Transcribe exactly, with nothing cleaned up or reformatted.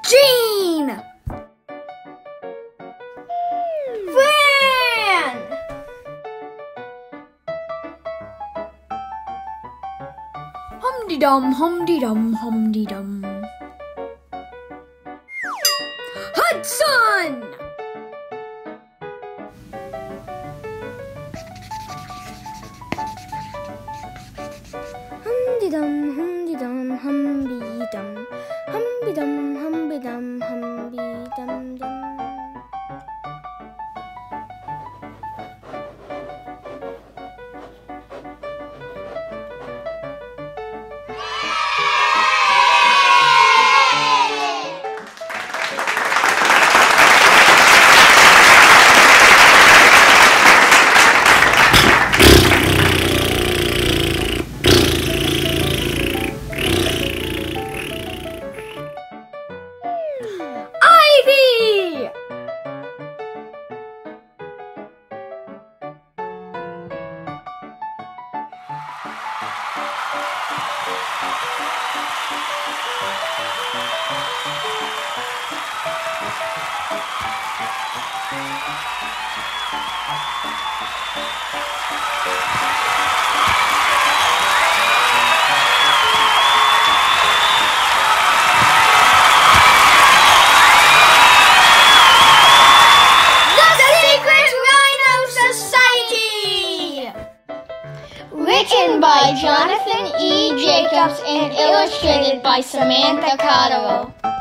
Jean! Fran! Hum-de-dum, hum-de-dum, hum-de-dum. Hudson! Hum-de-dum, hum-de-dum, hum-de-dum. Hum-de-dum, hum-de-dum, hum-de-dum-dum. Ivy! Written by Jonathan E. Jacobs and illustrated by Samantha Cotterill.